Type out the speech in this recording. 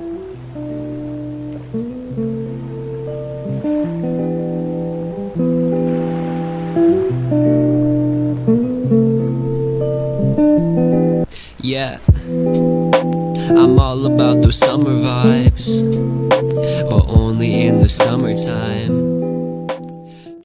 Yeah, I'm all about those summer vibes, but only in the summertime.